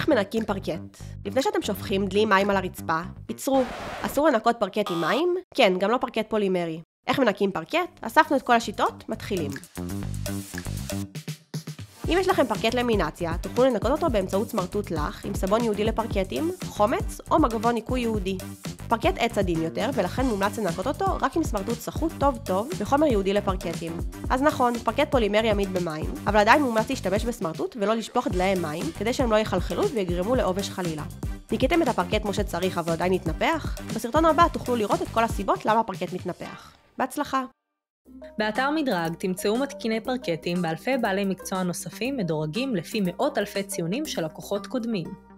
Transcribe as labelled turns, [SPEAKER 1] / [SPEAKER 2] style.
[SPEAKER 1] איך מנקים פרקט? לפני שאתם שופכים דלי מים על הרצפה, פיצרו. אסור לנקות פרקט עם מים? כן, גם לא פרקט פולימרי. איך מנקים פרקט? אספנו את כל השיטות, מתחילים. אם יש לכם פרקט למינציה, תוכלו לנקות אותו באמצעות סמרטוט לח, עם סבון ייעודי לפרקטים, חומץ או מגבון ניקוי ייעודי. פרקט עץ עדין יותר, ולכן מומלץ לנקות אותו רק עם סמרטוט סחוט טוב וחומר ייעודי לפרקטים. אז נכון, פרקט פולימרי עמיד במים, אבל עדיין מומלץ להשתמש בסמרטוט ולא לשפוך דלי מים, כדי שהם לא יחלחלו ויגרמו לעובש חלילה. ניקיתם את הפרקט כמו שצריך אבל עדיין יתנפח? בסרטון הבא תוכלו לראות את כל הסיבות למה הפרקט מתנפח. בהצלחה!
[SPEAKER 2] באתר מדרג תמצאו מתקיני פרקטים באלפי בעלי מקצוע נוספים מדורגים לפי מאות אלפי ציונים של לקוחות קודמים.